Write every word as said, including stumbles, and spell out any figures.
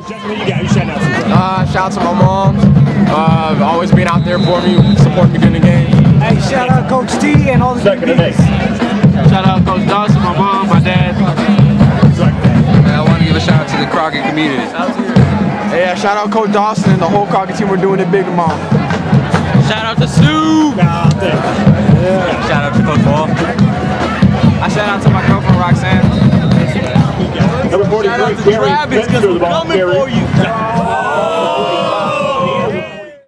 Justin, what you got? You shout out to Uh, shout out to my mom. Uh, always being out there for me, supporting me during the game. Hey, shout out Coach T and all the Second and eight. Shout out Coach Dawson, my mom, my dad. Hey, I want to give a shout out to the Crockett community. Yeah, shout out Coach Dawson and the whole Crockett team. We're doing it big tomorrow. Shout out to Sue. Nah, thank you. Yeah. Shout out to Coach Ball. I shout out to my girlfriend Roxanne. Number forty-three, Gary Spencer, the ball carrier.